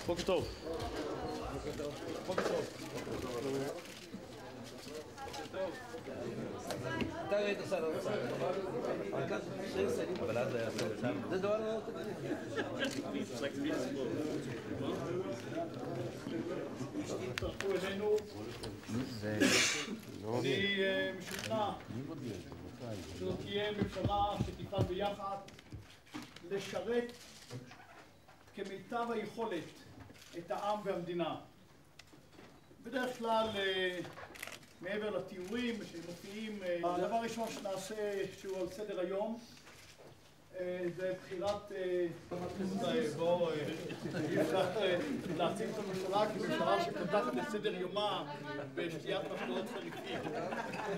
בוקר טוב. בוקר טוב. אתה ראית שר האוצר, אבל אז היה שר האוצר. זה דבר לא תצטרפו אלינו. אני משוכנע שזו תהיה ממשלה שתפעל ביחד לשרת כמיטב היכולת את העם והמדינה. בדרך כלל מעבר לתיאורים שמופיעים, הדבר הראשון שנעשה שהוא על סדר היום זה בחירת בואו להציג את הממשלה כממשלה שפותחת לסדר יומה בשתיית משקאות חריפים.